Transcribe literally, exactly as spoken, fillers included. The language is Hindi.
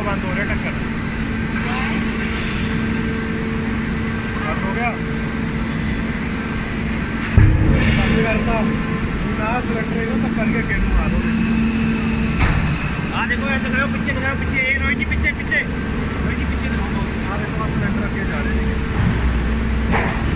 बंद हो रहा टक्कर बंद हो गया बंद करता ना सिलेंडर टक्कर के गेट मार दो। हाँ देखो यार दिखाओ पीछे दिखाओ पीछे ये रोहित जी पीछे पीछे रोहित जी पीछे दिखाओ। हाँ देखो सिलेंडर अगे जा रहे हैं।